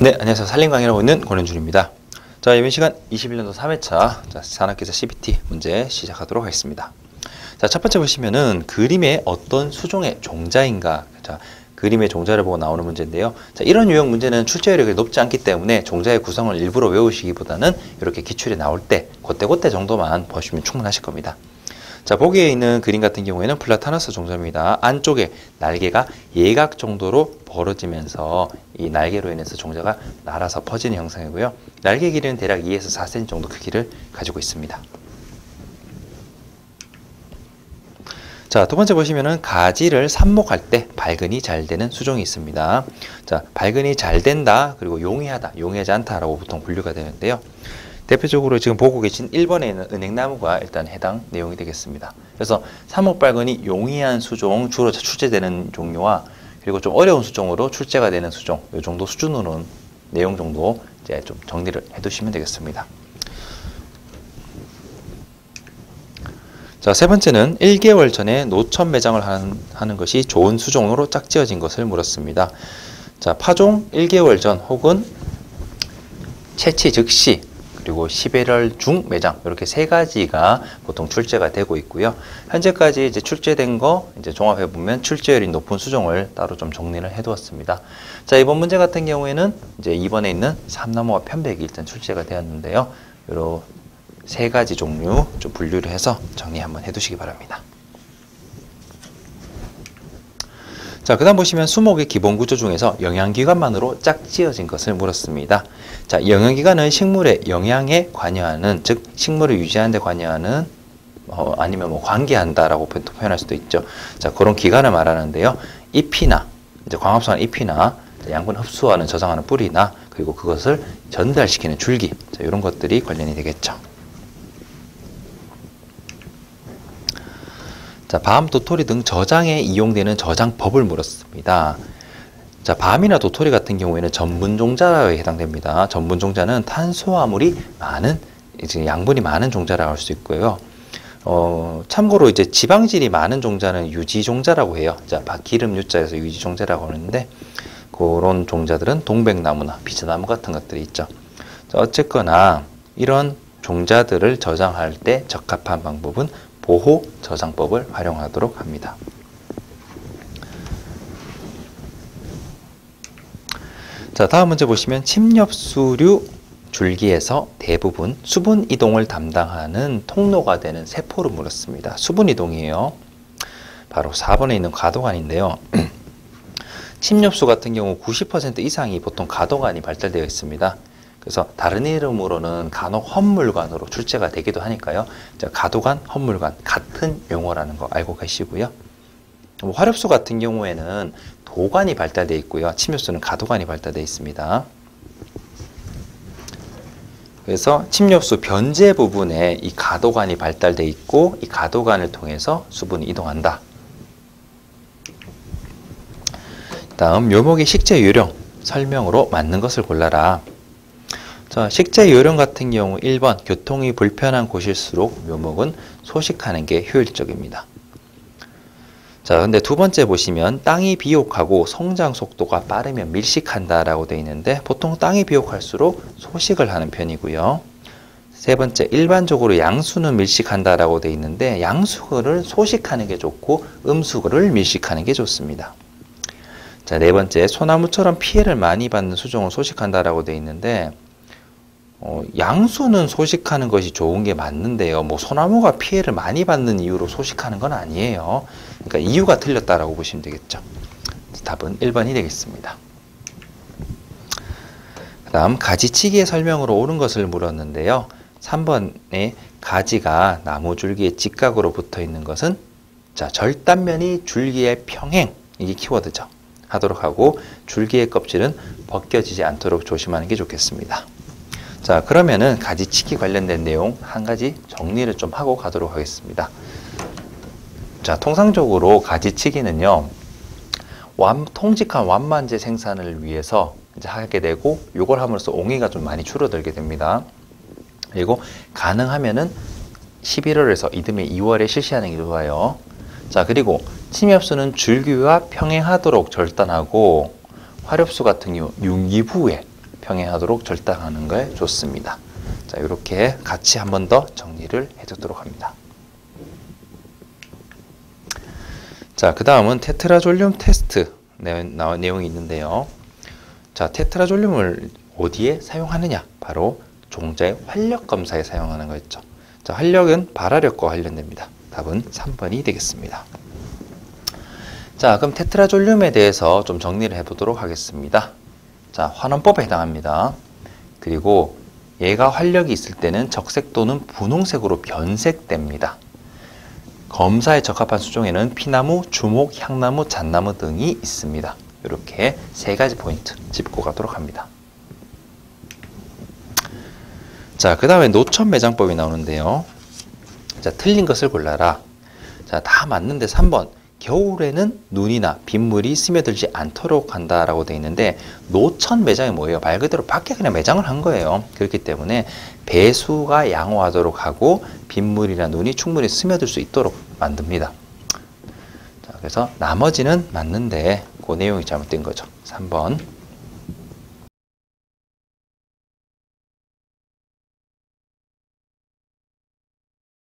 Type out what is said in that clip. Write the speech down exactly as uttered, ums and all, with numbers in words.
네, 안녕하세요. 산림 강의를 하고 있는 권현준입니다. 자, 이번 시간 이십일 년도 삼 회차 자, 산업기사 씨비티 문제 시작하도록 하겠습니다. 자, 첫 번째 보시면은 그림의 어떤 수종의 종자인가. 자, 그림의 종자를 보고 나오는 문제인데요. 자, 이런 유형 문제는 출제율이 높지 않기 때문에 종자의 구성을 일부러 외우시기보다는 이렇게 기출이 나올 때 그때 그때 정도만 보시면 충분하실 겁니다. 자, 보기에 있는 그림 같은 경우에는 플라타너스 종자입니다. 안쪽에 날개가 예각 정도로 벌어지면서 이 날개로 인해서 종자가 날아서 퍼지는 형상이고요. 날개 길이는 대략 이에서 사 센티미터 정도 크기를 가지고 있습니다. 자, 두 번째 보시면은 가지를 삽목할 때 발근이 잘 되는 수종이 있습니다. 자, 발근이 잘 된다, 그리고 용이하다, 용이하지 않다라고 보통 분류가 되는데요. 대표적으로 지금 보고 계신 일 번에 있는 은행나무가 일단 해당 내용이 되겠습니다. 그래서 삽목 발근이 용이한 수종, 주로 출제되는 종류와 그리고 좀 어려운 수종으로 출제가 되는 수종, 이 정도 수준으로는 내용 정도 이제 좀 정리를 해두시면 되겠습니다. 자, 세 번째는 일 개월 전에 노천 매장을 하는, 하는 것이 좋은 수종으로 짝지어진 것을 물었습니다. 자, 파종 일 개월 전 혹은 채취 즉시 그리고 십일월 중 매장, 이렇게 세 가지가 보통 출제가 되고 있고요. 현재까지 이제 출제된 거 이제 종합해 보면 출제율이 높은 수종을 따로 좀 정리를 해 두었습니다. 자, 이번 문제 같은 경우에는 이제 이 번에 있는 삼나무와 편백이 일단 출제가 되었는데요. 요런 세 가지 종류 좀 분류를 해서 정리 한번 해 두시기 바랍니다. 자, 그 다음 보시면 수목의 기본 구조 중에서 영양기관만으로 짝지어진 것을 물었습니다. 자, 영양기관은 식물의 영양에 관여하는, 즉 식물을 유지하는 데 관여하는 어, 아니면 뭐 관계한다라고 표현할 수도 있죠. 자, 그런 기관을 말하는데요. 잎이나 이제 광합성한 잎이나 양분 흡수하는 저장하는 뿌리나 그리고 그것을 전달시키는 줄기, 자, 이런 것들이 관련이 되겠죠. 자, 밤, 도토리 등 저장에 이용되는 저장법을 물었습니다. 자, 밤이나 도토리 같은 경우에는 전분종자에 해당됩니다. 전분종자는 탄수화물이 많은, 이제 양분이 많은 종자라고 할 수 있고요. 어, 참고로 이제 지방질이 많은 종자는 유지종자라고 해요. 자, 기름 유자에서 유지종자라고 하는데, 그런 종자들은 동백나무나 비자나무 같은 것들이 있죠. 자, 어쨌거나 이런 종자들을 저장할 때 적합한 방법은 보호 저장법을 활용하도록 합니다. 자, 다음 문제 보시면 침엽수류 줄기에서 대부분 수분 이동을 담당하는 통로가 되는 세포를 물었습니다. 수분 이동이에요. 바로 사 번에 있는 가도관인데요. 침엽수 같은 경우 구십 퍼센트 이상이 보통 가도관이 발달되어 있습니다. 그래서 다른 이름으로는 간혹 헛물관으로 출제가 되기도 하니까요. 자, 가도관, 헛물관 같은 용어라는 거 알고 계시고요. 화렵수 같은 경우에는 도관이 발달되어 있고요. 침엽수는 가도관이 발달되어 있습니다. 그래서 침엽수 변제 부분에 이 가도관이 발달되어 있고 이 가도관을 통해서 수분이 이동한다. 다음 묘목의 식재 요령 설명으로 맞는 것을 골라라. 자, 식재 요령 같은 경우 일 번 교통이 불편한 곳일수록 묘목은 소식하는 게 효율적입니다. 자, 근데 두 번째 보시면 땅이 비옥하고 성장 속도가 빠르면 밀식한다 라고 되어 있는데 보통 땅이 비옥할수록 소식을 하는 편이고요. 세 번째, 일반적으로 양수는 밀식한다 라고 되어 있는데 양수를 소식하는 게 좋고 음수를 밀식하는 게 좋습니다. 자, 네 번째, 소나무처럼 피해를 많이 받는 수종을 소식한다 라고 되어 있는데 어, 양수는 소식하는 것이 좋은 게 맞는데요. 뭐 소나무가 피해를 많이 받는 이유로 소식하는 건 아니에요. 그러니까 이유가 틀렸다라고 보시면 되겠죠. 답은 일 번이 되겠습니다. 그 다음 가지치기의 설명으로 옳은 것을 물었는데요. 삼 번에 가지가 나무 줄기에 직각으로 붙어 있는 것은 자, 절단면이 줄기의 평행, 이게 키워드죠. 하도록 하고 줄기의 껍질은 벗겨지지 않도록 조심하는 게 좋겠습니다. 자, 그러면은 가지치기 관련된 내용 한 가지 정리를 좀 하고 가도록 하겠습니다. 자, 통상적으로 가지치기는요, 완, 통직한 완만제 생산을 위해서 이제 하게 되고, 요걸 함으로써 옹이가 좀 많이 줄어들게 됩니다. 그리고 가능하면은 십일월에서 이듬해 이월에 실시하는 게 좋아요. 자, 그리고 침엽수는 줄기와 평행하도록 절단하고, 화렵수 같은 경우 육 일 후에 평행하도록 절단하는 게 좋습니다. 자, 이렇게 같이 한 번 더 정리를 해두도록 합니다. 자, 그 다음은 테트라졸륨 테스트 내, 나, 내용이 있는데요. 자, 테트라졸륨을 어디에 사용하느냐? 바로 종자의 활력 검사에 사용하는 거였죠. 자, 활력은 발화력과 관련됩니다. 답은 삼 번이 되겠습니다. 자, 그럼 테트라졸륨에 대해서 좀 정리를 해보도록 하겠습니다. 자, 환원법에 해당합니다. 그리고 얘가 활력이 있을 때는 적색 또는 분홍색으로 변색됩니다. 검사에 적합한 수종에는 피나무, 주목, 향나무, 잣나무 등이 있습니다. 이렇게 세 가지 포인트 짚고 가도록 합니다. 자, 그 다음에 노천 매장법이 나오는데요. 자, 틀린 것을 골라라. 자, 다 맞는데 삼 번. 겨울에는 눈이나 빗물이 스며들지 않도록 한다라고 되어 있는데, 노천 매장이 뭐예요? 말 그대로 밖에 그냥 매장을 한 거예요. 그렇기 때문에 배수가 양호하도록 하고 빗물이나 눈이 충분히 스며들 수 있도록 만듭니다. 자, 그래서 나머지는 맞는데 그 내용이 잘못된 거죠. 삼 번.